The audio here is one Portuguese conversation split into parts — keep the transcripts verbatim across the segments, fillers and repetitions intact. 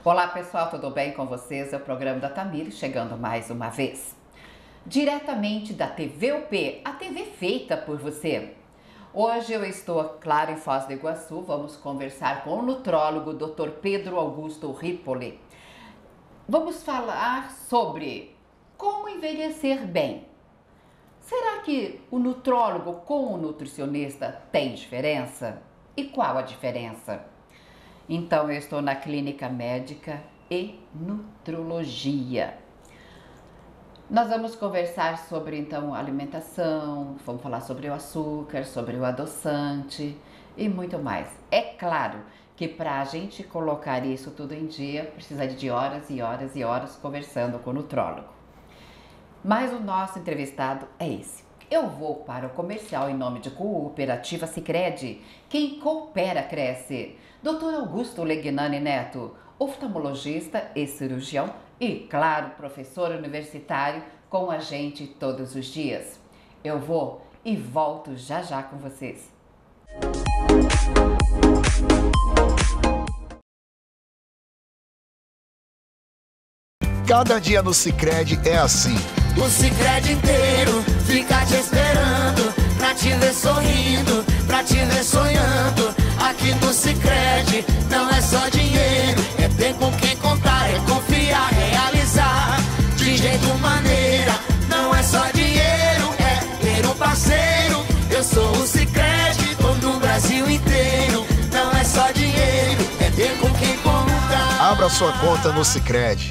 Olá pessoal, tudo bem com vocês? É o programa da Tamires, chegando mais uma vez. Diretamente da T V U P, a T V feita por você. Hoje eu estou, claro, em Foz do Iguaçu, vamos conversar com o nutrólogo doutor Pedro Augusto Ripoli. Vamos falar sobre como envelhecer bem. Será que o nutrólogo com o nutricionista tem diferença? E qual a diferença? Então, eu estou na Clínica Médica e Nutrologia. Nós vamos conversar sobre, então, alimentação, vamos falar sobre o açúcar, sobre o adoçante e muito mais. É claro que para a gente colocar isso tudo em dia, precisa de horas e horas e horas conversando com o nutrólogo. Mas o nosso entrevistado é esse. Eu vou para o comercial em nome de Cooperativa Sicredi. Quem coopera, cresce. doutor Augusto Legnani Neto, oftalmologista e cirurgião e, claro, professor universitário com a gente todos os dias. Eu vou e volto já já com vocês. Cada dia no Sicredi é assim. O Sicredi inteiro fica te esperando, pra te ver sorrindo, pra te ver sonhando. Aqui no Sicredi não é só dinheiro, é ter com quem contar, é confiar, realizar. De jeito maneira, não é só dinheiro, é ter um parceiro. Eu sou o Sicredi, tô no Brasil inteiro. Não é só dinheiro, é ter com quem contar. Abra sua conta no Sicredi.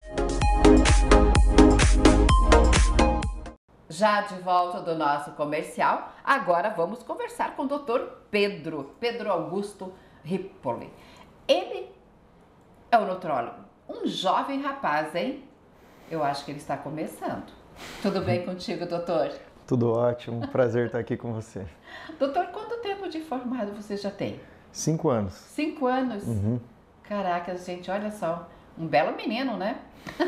Já de volta do nosso comercial, agora vamos conversar com o doutor Pedro, Pedro Augusto Ripoli. Ele é o nutrólogo, um jovem rapaz, hein? Eu acho que ele está começando. Tudo bem contigo, doutor? Tudo ótimo, prazer estar aqui com você. Doutor, quanto tempo de formado você já tem? Cinco anos. Cinco anos? Uhum. Caraca, gente, olha só, um belo menino, né?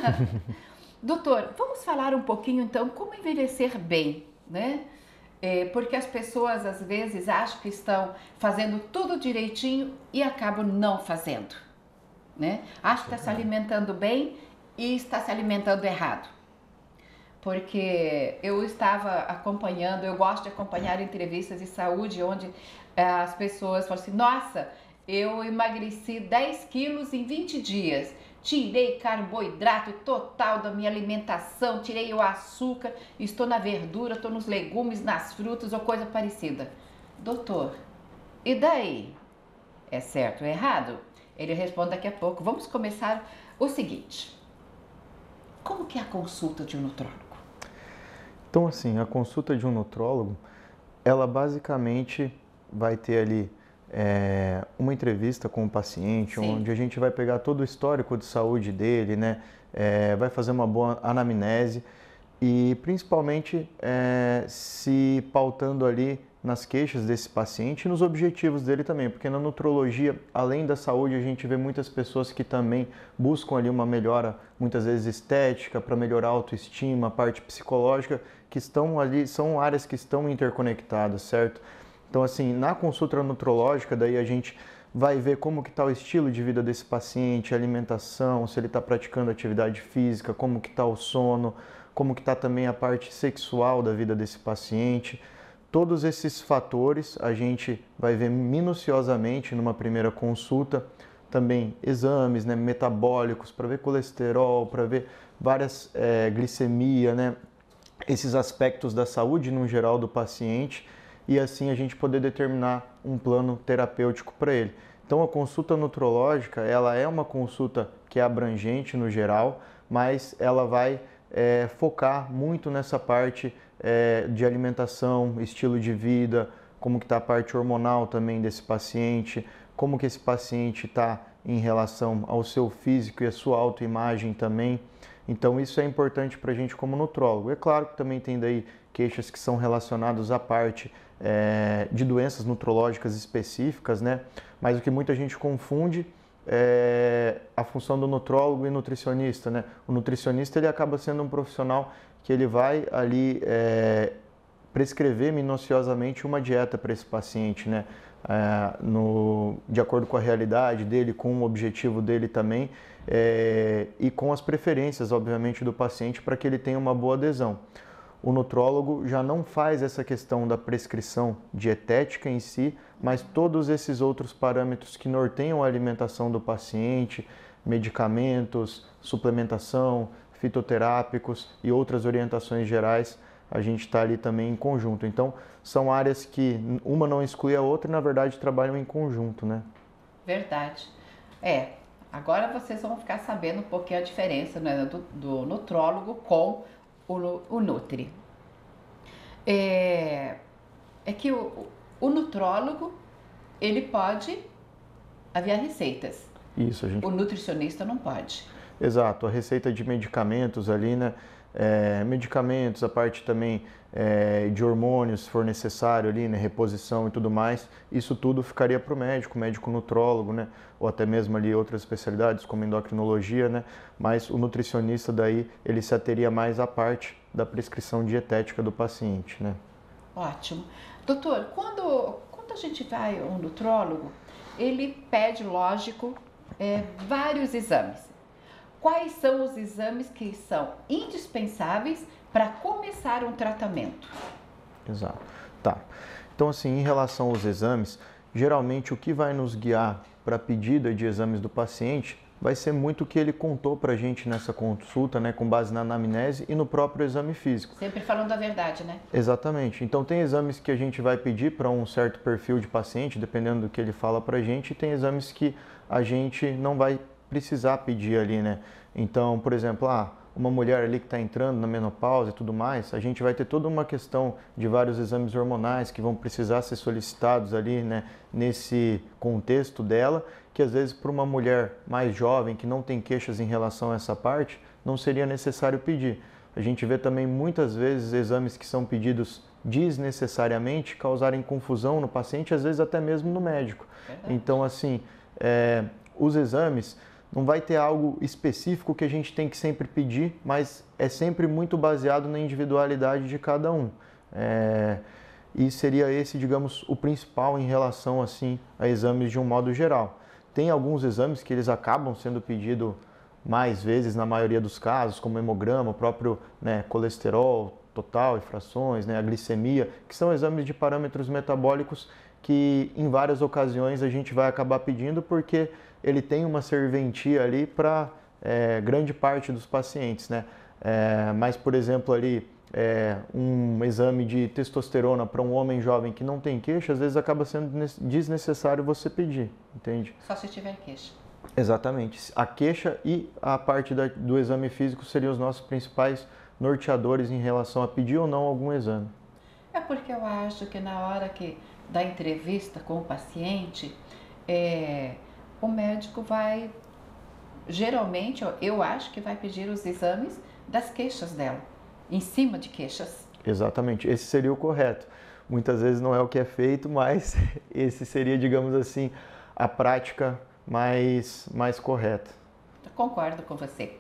Doutor, vamos falar um pouquinho então como envelhecer bem, né? É, porque as pessoas às vezes acham que estão fazendo tudo direitinho e acabam não fazendo, né? Acho que está se alimentando bem e está se alimentando errado. Porque eu estava acompanhando, eu gosto de acompanhar entrevistas de saúde onde é, as pessoas falam assim, nossa, eu emagreci dez quilos em vinte dias. Tirei carboidrato total da minha alimentação, tirei o açúcar, estou na verdura, estou nos legumes, nas frutas ou coisa parecida. Doutor, e daí? É certo ou errado? Ele responde daqui a pouco. Vamos começar o seguinte. Como que é a consulta de um nutrólogo? Então, assim, a consulta de um nutrólogo, ela basicamente vai ter ali É, uma entrevista com o paciente, Sim. onde a gente vai pegar todo o histórico de saúde dele, né? É, vai fazer uma boa anamnese e principalmente é, se pautando ali nas queixas desse paciente e nos objetivos dele também, porque na nutrologia, além da saúde, a gente vê muitas pessoas que também buscam ali uma melhora, muitas vezes estética, para melhorar a autoestima, a parte psicológica, que estão ali, são áreas que estão interconectadas, certo? Então, assim, na consulta nutrológica, daí a gente vai ver como que está o estilo de vida desse paciente, a alimentação, se ele está praticando atividade física, como que está o sono, como que está também a parte sexual da vida desse paciente. Todos esses fatores a gente vai ver minuciosamente numa primeira consulta. Também exames, né, metabólicos, para ver colesterol, para ver várias é, glicemia, né, esses aspectos da saúde no geral do paciente, e assim a gente poder determinar um plano terapêutico para ele. Então a consulta nutrológica, ela é uma consulta que é abrangente no geral, mas ela vai é, focar muito nessa parte é, de alimentação, estilo de vida, como que está a parte hormonal também desse paciente, como que esse paciente está em relação ao seu físico e a sua autoimagem também. Então isso é importante para a gente como nutrólogo. É claro que também tem daí queixas que são relacionadas à parte é, de doenças nutrológicas específicas, né? Mas o que muita gente confunde é a função do nutrólogo e nutricionista, né? O nutricionista ele acaba sendo um profissional que ele vai ali é, prescrever minuciosamente uma dieta para esse paciente, né? É, no, de acordo com a realidade dele, com o objetivo dele também, é, e com as preferências, obviamente, do paciente para que ele tenha uma boa adesão. O nutrólogo já não faz essa questão da prescrição dietética em si, mas todos esses outros parâmetros que norteiam a alimentação do paciente, medicamentos, suplementação, fitoterápicos e outras orientações gerais, a gente está ali também em conjunto. Então, são áreas que uma não exclui a outra e, na verdade, trabalham em conjunto, né? Verdade. É, agora vocês vão ficar sabendo um pouquinho a diferença, né, do, do nutrólogo com o, o Nutri. É, é que o, o nutrólogo, ele pode aviar receitas. Isso, a gente... O nutricionista não pode. Exato, a receita de medicamentos ali, né? É, medicamentos, a parte também é, de hormônios, se for necessário ali, né? Reposição e tudo mais, isso tudo ficaria para o médico, médico nutrólogo, né? Ou até mesmo ali outras especialidades como endocrinologia, né? Mas o nutricionista daí, ele se ateria mais à parte da prescrição dietética do paciente, né? Ótimo. Doutor, quando, quando a gente vai ao nutrólogo, ele pede, lógico, é, vários exames. Quais são os exames que são indispensáveis para começar um tratamento? Exato. Tá. Então, assim, em relação aos exames, geralmente o que vai nos guiar para a pedida de exames do paciente vai ser muito o que ele contou para a gente nessa consulta, né, com base na anamnese e no próprio exame físico. Sempre falando a verdade, né? Exatamente. Então, tem exames que a gente vai pedir para um certo perfil de paciente, dependendo do que ele fala para a gente, e tem exames que a gente não vai precisar pedir ali, né? Então, por exemplo, ah, uma mulher ali que está entrando na menopausa e tudo mais, a gente vai ter toda uma questão de vários exames hormonais que vão precisar ser solicitados ali, né, nesse contexto dela, que às vezes para uma mulher mais jovem que não tem queixas em relação a essa parte, não seria necessário pedir. A gente vê também muitas vezes exames que são pedidos desnecessariamente causarem confusão no paciente, às vezes até mesmo no médico. Verdade. Então, assim, é, os exames não vai ter algo específico que a gente tem que sempre pedir, mas é sempre muito baseado na individualidade de cada um. É, e seria esse, digamos, o principal em relação assim a exames de um modo geral. Tem alguns exames que eles acabam sendo pedidos mais vezes na maioria dos casos, como hemograma, o próprio, né, colesterol total e frações, né, a glicemia, que são exames de parâmetros metabólicos que em várias ocasiões a gente vai acabar pedindo porque ele tem uma serventia ali para é, grande parte dos pacientes, né? É, mas, por exemplo, ali é, um exame de testosterona para um homem jovem que não tem queixa, às vezes acaba sendo desnecessário você pedir, entende? Só se tiver queixa. Exatamente. A queixa e a parte da, do exame físico seriam os nossos principais norteadores em relação a pedir ou não algum exame. É porque eu acho que na hora que da entrevista com o paciente, é, o médico vai, geralmente, eu acho que vai pedir os exames das queixas dela, em cima de queixas. Exatamente, esse seria o correto. Muitas vezes não é o que é feito, mas esse seria, digamos assim, a prática mais, mais correta. Concordo com você.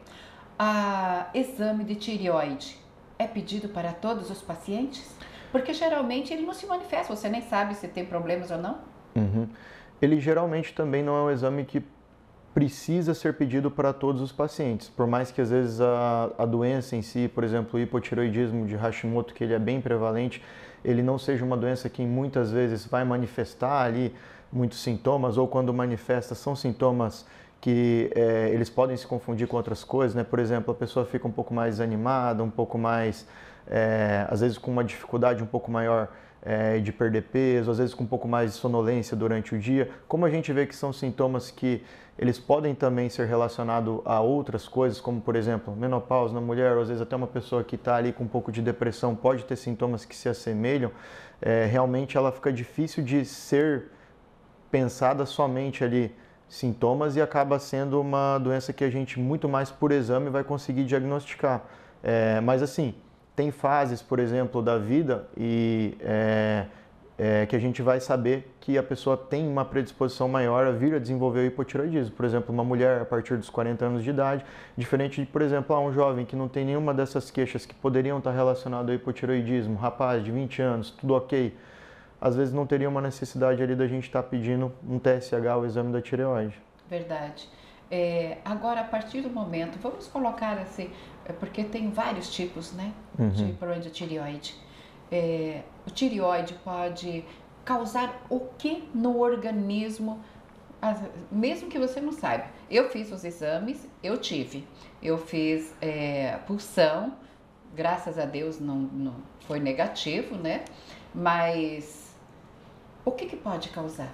Ah, exame de tireoide é pedido para todos os pacientes? Porque geralmente ele não se manifesta, você nem sabe se tem problemas ou não. Uhum. Ele geralmente também não é um exame que precisa ser pedido para todos os pacientes, por mais que às vezes a, a doença em si, por exemplo, o hipotireoidismo de Hashimoto, que ele é bem prevalente, ele não seja uma doença que muitas vezes vai manifestar ali muitos sintomas, ou quando manifesta são sintomas que é, eles podem se confundir com outras coisas, né? Por exemplo, a pessoa fica um pouco mais animada, um pouco mais, é, às vezes com uma dificuldade um pouco maior é, de perder peso, às vezes com um pouco mais de sonolência durante o dia. Como a gente vê que são sintomas que eles podem também ser relacionados a outras coisas, como por exemplo, menopausa na mulher, ou às vezes até uma pessoa que está ali com um pouco de depressão pode ter sintomas que se assemelham, é, realmente ela fica difícil de ser pensada somente ali sintomas e acaba sendo uma doença que a gente muito mais por exame vai conseguir diagnosticar. É, mas assim, tem fases, por exemplo, da vida e é, é, que a gente vai saber que a pessoa tem uma predisposição maior a vir a desenvolver o hipotireoidismo. Por exemplo, uma mulher a partir dos quarenta anos de idade, diferente de, por exemplo, um jovem que não tem nenhuma dessas queixas que poderiam estar relacionadas ao hipotireoidismo, um rapaz de vinte anos, tudo ok, às vezes não teria uma necessidade ali da gente estar pedindo um T S H, o exame da tireoide. Verdade. É, agora, a partir do momento, vamos colocar assim, porque tem vários tipos, né, uhum. de problema de tireoide. É, o tireoide pode causar o que no organismo, mesmo que você não saiba. Eu fiz os exames, eu tive. Eu fiz é, pulsão, graças a Deus não, não foi negativo, né? Mas o que, que pode causar?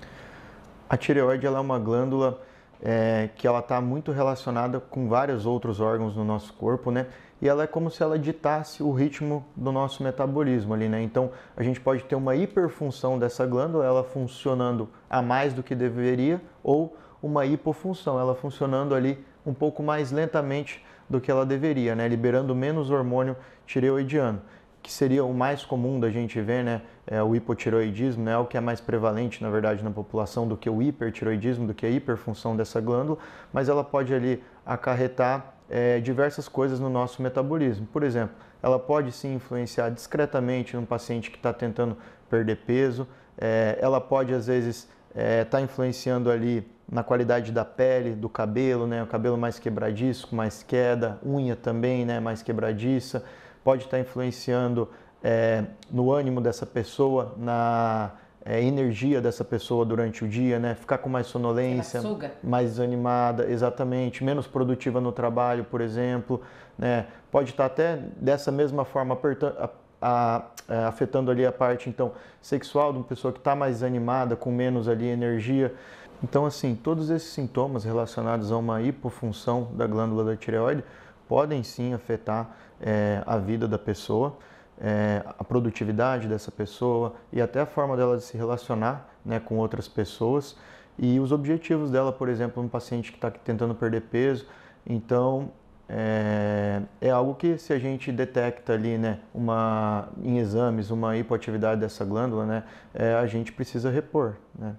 A tireoide ela é uma glândula é, que ela está muito relacionada com vários outros órgãos no nosso corpo, né? E ela é como se ela ditasse o ritmo do nosso metabolismo ali, né? Então, a gente pode ter uma hiperfunção dessa glândula, ela funcionando a mais do que deveria, ou uma hipofunção, ela funcionando ali um pouco mais lentamente do que ela deveria, né? Liberando menos hormônio tireoidiano, que seria o mais comum da gente ver, né? É o hipotireoidismo, né? O que é mais prevalente, na verdade, na população do que o hipertireoidismo, do que a hiperfunção dessa glândula, mas ela pode ali acarretar É, diversas coisas no nosso metabolismo. Por exemplo, ela pode sim influenciar discretamente num paciente que está tentando perder peso, é, ela pode às vezes estar é, tá influenciando ali na qualidade da pele, do cabelo, né? O cabelo mais quebradiço, com mais queda, unha também, né? Mais quebradiça, pode estar tá influenciando é, no ânimo dessa pessoa, na É, energia dessa pessoa durante o dia, né? Ficar com mais sonolência, mais desanimada, exatamente, menos produtiva no trabalho, por exemplo, né? Pode estar até dessa mesma forma apertando, a, a, a, afetando ali a parte então sexual de uma pessoa que está mais desanimada, com menos ali energia. Então, assim, todos esses sintomas relacionados a uma hipofunção da glândula da tireoide podem sim afetar é, a vida da pessoa. É, a produtividade dessa pessoa e até a forma dela de se relacionar, né, com outras pessoas e os objetivos dela, por exemplo, um paciente que está tentando perder peso. Então, é, é algo que se a gente detecta ali, né, uma, em exames, uma hipoatividade dessa glândula, né, é, a gente precisa repor, né?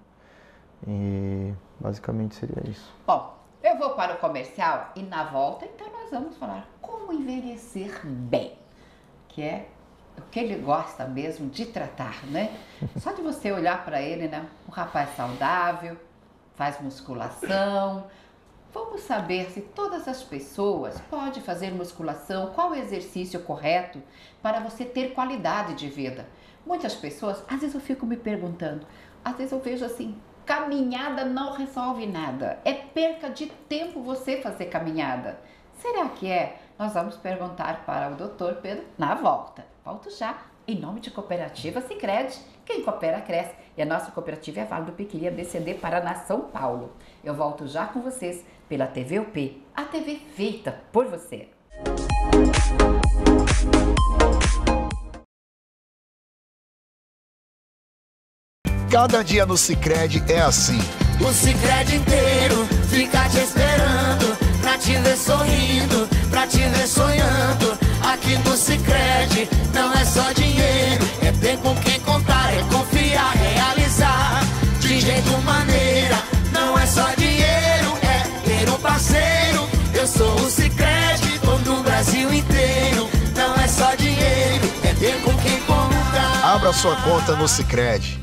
E basicamente seria isso. Bom, eu vou para o comercial e na volta, então nós vamos falar como envelhecer bem, que é o que ele gosta mesmo de tratar, né? Só de você olhar para ele, né? Um rapaz saudável, faz musculação. Vamos saber se todas as pessoas podem fazer musculação, qual o exercício correto para você ter qualidade de vida. Muitas pessoas, às vezes eu fico me perguntando, às vezes eu vejo assim, caminhada não resolve nada. É perca de tempo você fazer caminhada. Será que é? Nós vamos perguntar para o doutor Pedro na volta. Volto já, em nome de Cooperativa Sicredi. Quem coopera, cresce. E a nossa cooperativa é a Vale do Piquiri, A B C D, Paraná, São Paulo. Eu volto já com vocês pela T V U P, a T V feita por você. Cada dia no Sicredi é assim. O Sicredi inteiro fica te esperando, pra te ver sorrindo, pra te ver sonhando. Aqui no Sicredi não é só dinheiro, é ter com quem contar, é confiar, realizar de jeito maneira. Não é só dinheiro, é ter um parceiro. Eu sou o Sicredi, todo o Brasil inteiro. Não é só dinheiro, é ter com quem contar. Abra sua conta no Sicredi.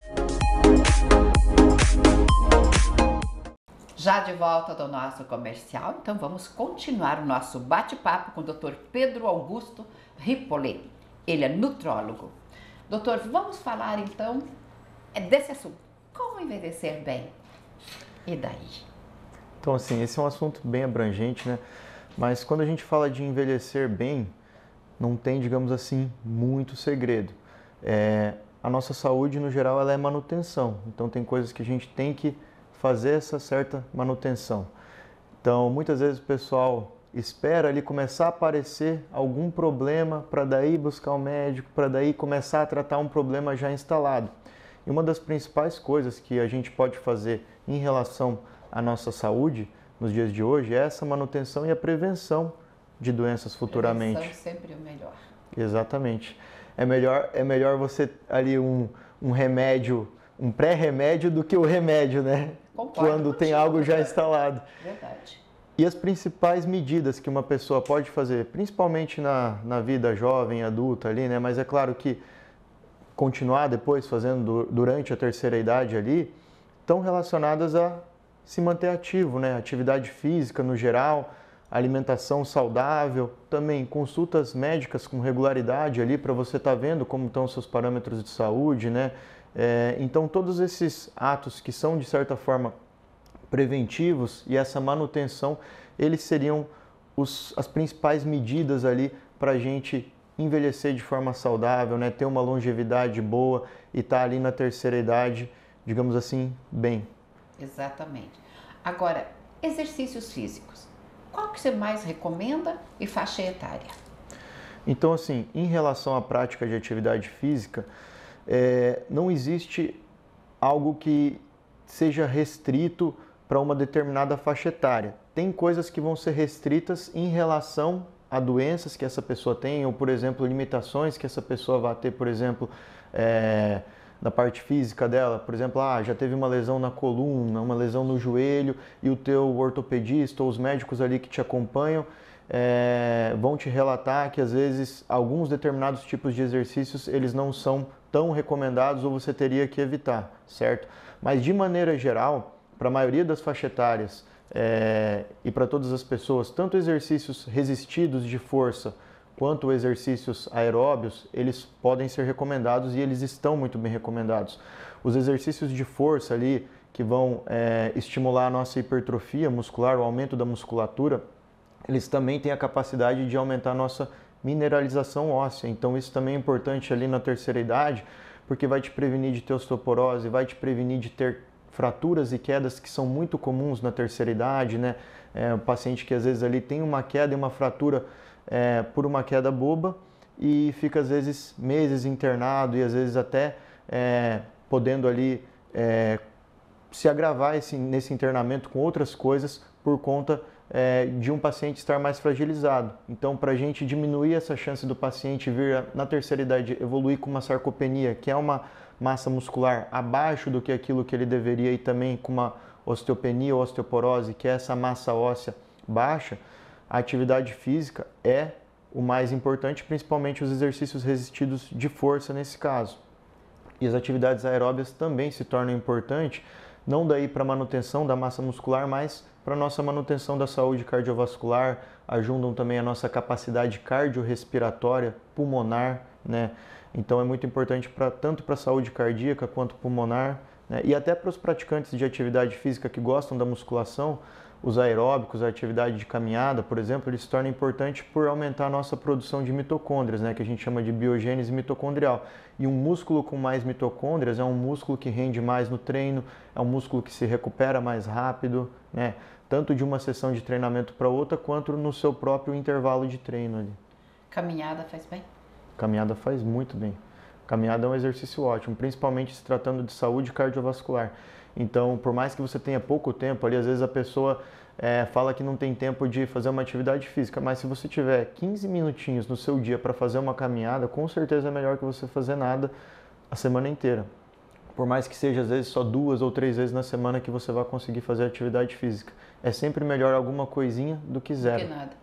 Já de volta do nosso comercial, então vamos continuar o nosso bate-papo com o doutor Pedro Augusto Ripollet. Ele é nutrólogo. Doutor, vamos falar então desse assunto. Como envelhecer bem? E daí? Então, assim, esse é um assunto bem abrangente, né? Mas quando a gente fala de envelhecer bem, não tem, digamos assim, muito segredo. É, a nossa saúde, no geral, ela é manutenção. Então, tem coisas que a gente tem que fazer essa certa manutenção. Então, muitas vezes o pessoal espera ali começar a aparecer algum problema para daí buscar um médico, para daí começar a tratar um problema já instalado. E uma das principais coisas que a gente pode fazer em relação à nossa saúde nos dias de hoje é essa manutenção e a prevenção de doenças futuramente. Prevenção sempre é o melhor. Exatamente. É melhor, é melhor você ali um, um remédio, um pré-remédio do que o remédio, né? Concordo Quando contigo, tem algo já doutor. instalado. Verdade. E as principais medidas que uma pessoa pode fazer, principalmente na, na vida jovem, adulta ali, né? Mas é claro que continuar depois fazendo durante a terceira idade ali, estão relacionadas a se manter ativo, né? Atividade física no geral, alimentação saudável, também consultas médicas com regularidade ali para você estar tá vendo como estão os seus parâmetros de saúde, né? É, então todos esses atos que são de certa forma preventivos e essa manutenção, eles seriam os, as principais medidas ali para a gente envelhecer de forma saudável, né? Ter uma longevidade boa e estar tá ali na terceira idade, digamos assim, bem. Exatamente. Agora, exercícios físicos. Qual que você mais recomenda e faixa etária? Então, assim, em relação à prática de atividade física, é, não existe algo que seja restrito para uma determinada faixa etária. Tem coisas que vão ser restritas em relação a doenças que essa pessoa tem, ou, por exemplo, limitações que essa pessoa vai ter, por exemplo, é, na parte física dela. Por exemplo, ah, já teve uma lesão na coluna, uma lesão no joelho, e o teu ortopedista ou os médicos ali que te acompanham é, vão te relatar que, às vezes, alguns determinados tipos de exercícios, eles não são tão recomendados ou você teria que evitar, certo? Mas, de maneira geral, para a maioria das faixas etárias é, e para todas as pessoas, tanto exercícios resistidos de força quanto exercícios aeróbios, eles podem ser recomendados e eles estão muito bem recomendados. Os exercícios de força ali, que vão é, estimular a nossa hipertrofia muscular, o aumento da musculatura, eles também têm a capacidade de aumentar a nossa mineralização óssea. Então isso também é importante ali na terceira idade, porque vai te prevenir de ter osteoporose, vai te prevenir de ter fraturas e quedas que são muito comuns na terceira idade, né? É, o paciente que às vezes ali tem uma queda e uma fratura é, por uma queda boba e fica às vezes meses internado e às vezes até é, podendo ali é, se agravar esse, nesse internamento com outras coisas por conta é, de um paciente estar mais fragilizado. Então, para a gente diminuir essa chance do paciente vir na terceira idade evoluir com uma sarcopenia, que é uma massa muscular abaixo do que aquilo que ele deveria, e também com uma osteopenia ou osteoporose, que é essa massa óssea baixa, a atividade física é o mais importante, principalmente os exercícios resistidos de força nesse caso. E as atividades aeróbias também se tornam importantes, não daí para manutenção da massa muscular, mas para nossa manutenção da saúde cardiovascular, ajudam também a nossa capacidade cardiorrespiratória, pulmonar, né? Então é muito importante pra, tanto para a saúde cardíaca quanto pulmonar, né? E até para os praticantes de atividade física que gostam da musculação, os aeróbicos, a atividade de caminhada, por exemplo, eles se tornam importantes por aumentar a nossa produção de mitocôndrias, né? Que a gente chama de biogênese mitocondrial. E um músculo com mais mitocôndrias é um músculo que rende mais no treino, é um músculo que se recupera mais rápido, né? Tanto de uma sessão de treinamento para outra, quanto no seu próprio intervalo de treino ali. Caminhada faz bem? Caminhada faz muito bem. Caminhada é um exercício ótimo, principalmente se tratando de saúde cardiovascular. Então, por mais que você tenha pouco tempo ali, às vezes a pessoa é, fala que não tem tempo de fazer uma atividade física, mas se você tiver quinze minutinhos no seu dia para fazer uma caminhada, com certeza é melhor que você fazer nada a semana inteira. Por mais que seja, às vezes, só duas ou três vezes na semana que você vai conseguir fazer atividade física. É sempre melhor alguma coisinha do que zero. Do que nada.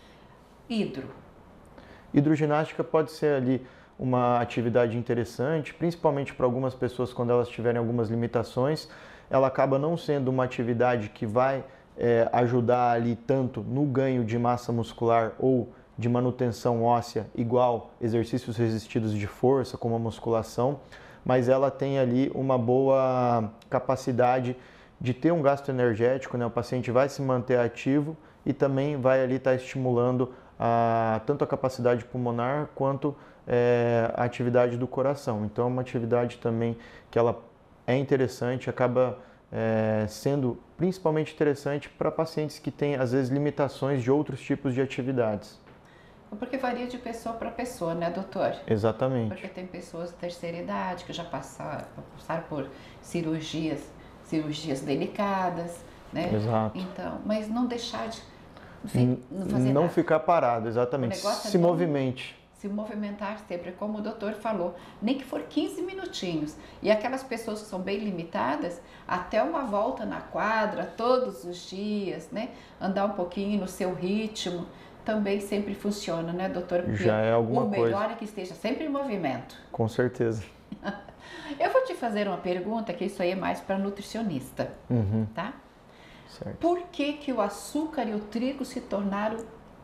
Hidro. Hidroginástica pode ser ali uma atividade interessante, principalmente para algumas pessoas quando elas tiverem algumas limitações. Ela acaba não sendo uma atividade que vai é, ajudar ali tanto no ganho de massa muscular ou de manutenção óssea, igual exercícios resistidos de força, como a musculação, mas ela tem ali uma boa capacidade de ter um gasto energético, né? O paciente vai se manter ativo e também vai ali estar estimulando a, tanto a capacidade pulmonar quanto é, a atividade do coração. Então é uma atividade também que ela é interessante, acaba é, sendo principalmente interessante para pacientes que têm às vezes limitações de outros tipos de atividades. Porque varia de pessoa para pessoa, né, doutor? Exatamente. Porque tem pessoas de terceira idade que já passaram, passaram por cirurgias, cirurgias delicadas, né? Exato. Então, mas não deixar de não fazer não nada. Ficar parado, exatamente. Se é não, movimente. se movimentar sempre, como o doutor falou, nem que for quinze minutinhos. E aquelas pessoas que são bem limitadas, até uma volta na quadra todos os dias, né? Andar um pouquinho no seu ritmo, também sempre funciona, né, doutor? Porque já é alguma coisa. O melhor coisa. é que esteja sempre em movimento. Com certeza. Eu vou te fazer uma pergunta, que isso aí é mais para nutricionista, uhum. tá? Certo. Por que que o açúcar e o trigo se tornaram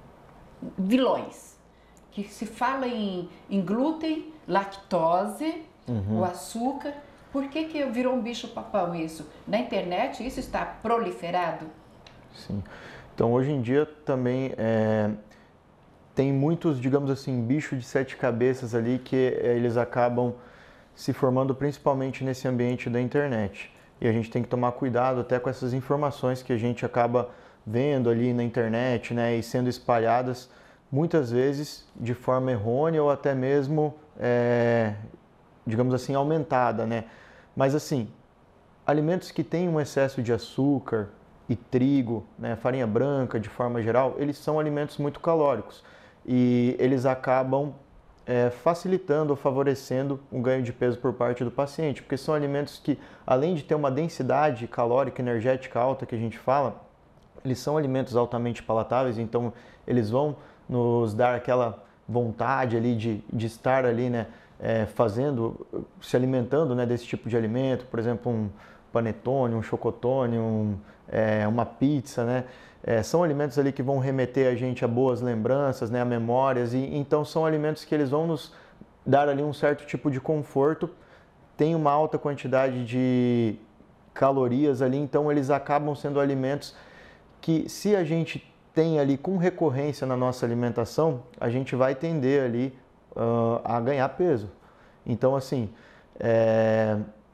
vilões? Que se fala em, em glúten, lactose, uhum. o açúcar, por que que virou um bicho papão isso? Na internet isso está proliferado? Sim. Então hoje em dia também é, tem muitos, digamos assim, bichos de sete cabeças ali que é, eles acabam se formando principalmente nesse ambiente da internet. E a gente tem que tomar cuidado até com essas informações que a gente acaba vendo ali na internet, né, e sendo espalhadas muitas vezes de forma errônea ou até mesmo, é, digamos assim, aumentada, né? Mas assim, alimentos que têm um excesso de açúcar e trigo, né, farinha branca de forma geral, eles são alimentos muito calóricos e eles acabam é, facilitando ou favorecendo um ganho de peso por parte do paciente, porque são alimentos que, além de ter uma densidade calórica energética alta que a gente fala, eles são alimentos altamente palatáveis, então eles vão nos dar aquela vontade ali de, de estar ali, né, é, fazendo, se alimentando, né, desse tipo de alimento, por exemplo, um panetone, um chocotone, um, é, uma pizza, né, é, são alimentos ali que vão remeter a gente a boas lembranças, né, a memórias, e então são alimentos que eles vão nos dar ali um certo tipo de conforto, tem uma alta quantidade de calorias ali, então eles acabam sendo alimentos que, se a gente tem ali com recorrência na nossa alimentação, a gente vai tender ali uh, a ganhar peso. Então, assim, é,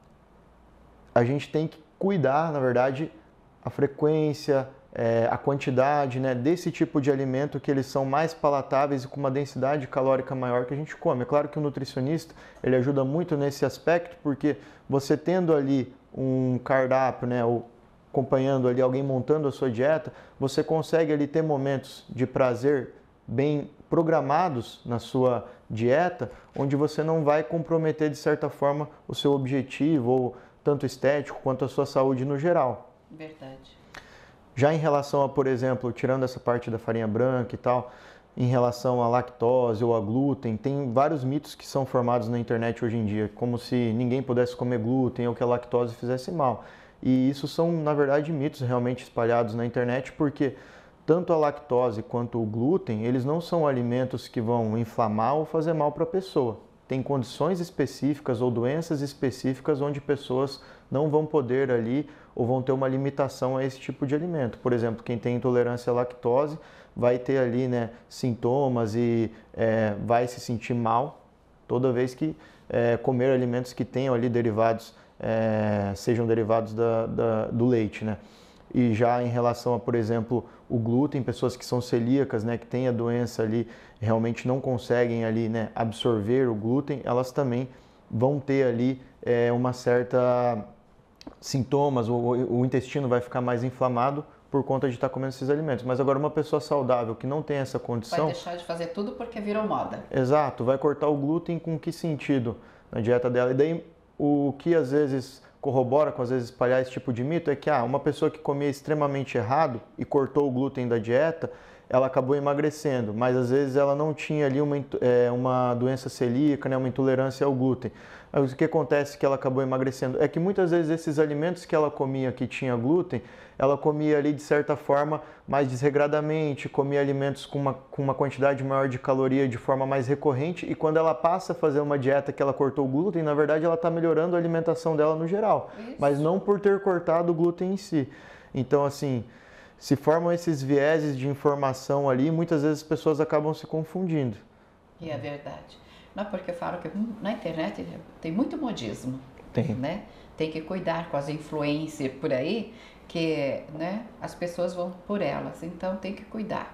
a gente tem que cuidar, na verdade, a frequência, é, a quantidade, né, desse tipo de alimento que eles são mais palatáveis e com uma densidade calórica maior que a gente come. É claro que o nutricionista, ele ajuda muito nesse aspecto, porque você tendo ali um cardápio, né, ou acompanhando ali alguém montando a sua dieta, você consegue ali ter momentos de prazer bem programados na sua dieta, onde você não vai comprometer de certa forma o seu objetivo, ou tanto estético quanto a sua saúde no geral. Verdade. Já em relação a, por exemplo, tirando essa parte da farinha branca e tal, em relação à lactose ou a glúten, tem vários mitos que são formados na internet hoje em dia, como se ninguém pudesse comer glúten ou que a lactose fizesse mal. E isso são, na verdade, mitos realmente espalhados na internet, porque tanto a lactose quanto o glúten, eles não são alimentos que vão inflamar ou fazer mal para a pessoa. Tem condições específicas ou doenças específicas onde pessoas não vão poder ali ou vão ter uma limitação a esse tipo de alimento. Por exemplo, quem tem intolerância à lactose vai ter ali, né, sintomas e é, vai se sentir mal toda vez que é, comer alimentos que tenham ali derivados É, sejam derivados da, da, do leite, né? E já em relação a, por exemplo, o glúten, pessoas que são celíacas, né, que têm a doença ali, realmente não conseguem ali, né, absorver o glúten, elas também vão ter ali é, uma certa sintomas, o, o intestino vai ficar mais inflamado por conta de estar comendo esses alimentos. Mas agora uma pessoa saudável que não tem essa condição... Vai deixar de fazer tudo porque virou moda. Exato, vai cortar o glúten com que sentido na dieta dela? E daí o que às vezes corrobora com às vezes espalhar esse tipo de mito é que ah, uma pessoa que comia extremamente errado e cortou o glúten da dieta, ela acabou emagrecendo, mas às vezes ela não tinha ali uma, é, uma doença celíaca, né, uma intolerância ao glúten. Mas o que acontece que ela acabou emagrecendo? É que muitas vezes esses alimentos que ela comia que tinha glúten, ela comia ali de certa forma mais desregradamente, comia alimentos com uma, com uma quantidade maior de caloria de forma mais recorrente, e quando ela passa a fazer uma dieta que ela cortou o glúten, na verdade ela está melhorando a alimentação dela no geral, Isso. mas não por ter cortado o glúten em si. Então, assim, se formam esses vieses de informação ali, muitas vezes as pessoas acabam se confundindo. E é verdade. Não, porque eu falo que na internet tem muito modismo. Tem. Né? Tem que cuidar com as influências por aí, que, né, as pessoas vão por elas, então tem que cuidar.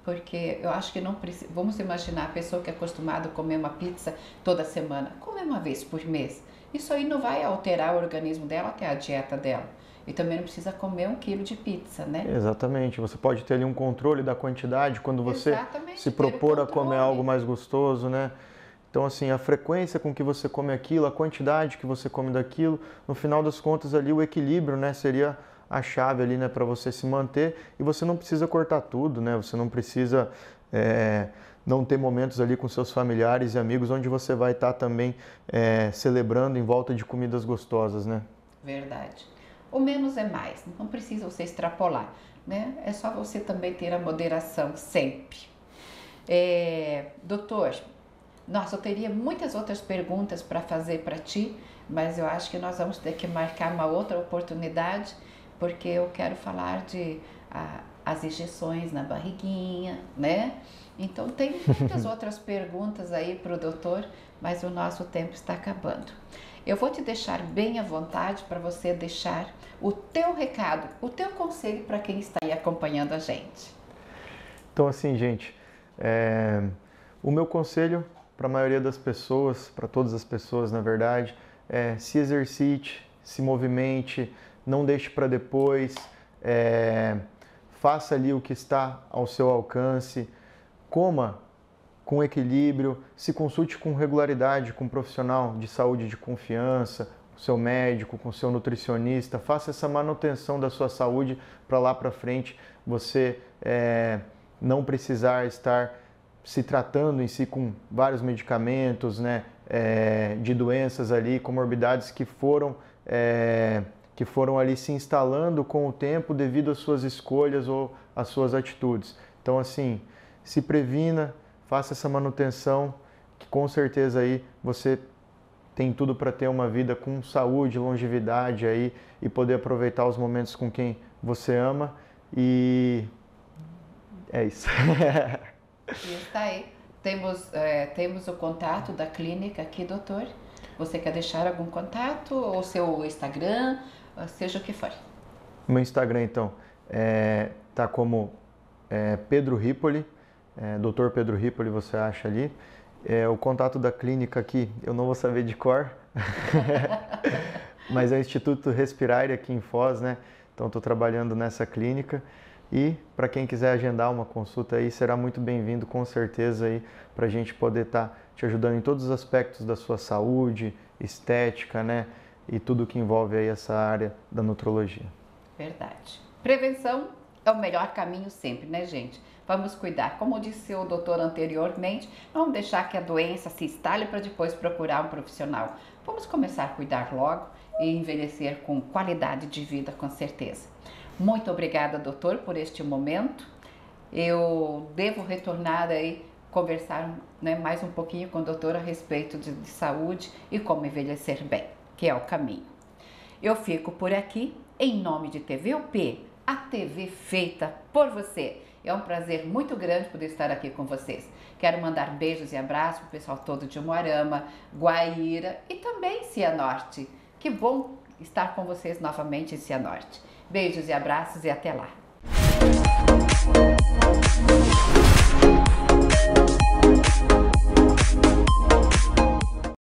Porque eu acho que não precisa. Vamos imaginar a pessoa que é acostumada a comer uma pizza toda semana, comer uma vez por mês. Isso aí não vai alterar o organismo dela, até a dieta dela. E também não precisa comer um quilo de pizza, né? Exatamente. Você pode ter ali um controle da quantidade quando você Exatamente, se propor a comer algo mais gostoso, né? Então, assim, a frequência com que você come aquilo, a quantidade que você come daquilo, no final das contas ali o equilíbrio, né, seria a chave ali, né, para você se manter. E você não precisa cortar tudo, né? Você não precisa é, não ter momentos ali com seus familiares e amigos onde você vai estar também é, celebrando em volta de comidas gostosas, né? Verdade. O menos é mais, não precisa você extrapolar, né? É só você também ter a moderação sempre. É, doutor, nossa, eu teria muitas outras perguntas para fazer para ti, mas eu acho que nós vamos ter que marcar uma outra oportunidade, porque eu quero falar de a, as injeções na barriguinha, né? Então tem muitas outras perguntas aí para o doutor, mas o nosso tempo está acabando. Eu vou te deixar bem à vontade para você deixar o teu recado, o teu conselho para quem está aí acompanhando a gente. Então, assim, gente, é, o meu conselho para a maioria das pessoas, para todas as pessoas, na verdade, é se exercite, se movimente, não deixe para depois, é, faça ali o que está ao seu alcance, coma com equilíbrio, se consulte com regularidade com um profissional de saúde de confiança, com seu médico, com seu nutricionista, faça essa manutenção da sua saúde para lá para frente você é, não precisar estar se tratando em si com vários medicamentos, né, é, de doenças ali, comorbidades que foram, é, que foram ali se instalando com o tempo devido às suas escolhas ou às suas atitudes. Então, assim, se previna, faça essa manutenção, que com certeza aí você tem tudo para ter uma vida com saúde, longevidade aí e poder aproveitar os momentos com quem você ama. E é isso. E está aí. Temos, é, temos o contato da clínica aqui, doutor. Você quer deixar algum contato? Ou seu Instagram, seja o que for. Meu Instagram, então, é, tá como é, Pedro Ripoli, é, doutor Pedro Ripoli, você acha ali. É, o contato da clínica aqui, eu não vou saber de cor, mas é o Instituto Respirare aqui em Foz, né? Então, estou trabalhando nessa clínica. E para quem quiser agendar uma consulta aí, será muito bem-vindo, com certeza, aí, para a gente poder estar tá te ajudando em todos os aspectos da sua saúde, estética, né? E tudo que envolve aí essa área da nutrologia. Verdade. Prevenção é o melhor caminho sempre, né, gente? Vamos cuidar. Como disse o doutor anteriormente, não vamos deixar que a doença se instale para depois procurar um profissional. Vamos começar a cuidar logo e envelhecer com qualidade de vida, com certeza. Muito obrigada, doutor, por este momento. Eu devo retornar aí, conversar, né, mais um pouquinho com o doutor a respeito de, de saúde e como envelhecer bem, que é o caminho. Eu fico por aqui, em nome de T V U P, a T V feita por você. É um prazer muito grande poder estar aqui com vocês. Quero mandar beijos e abraços para o pessoal todo de Umuarama, Guaíra e também Cianorte. Que bom estar com vocês novamente em Cianorte. Beijos e abraços e até lá.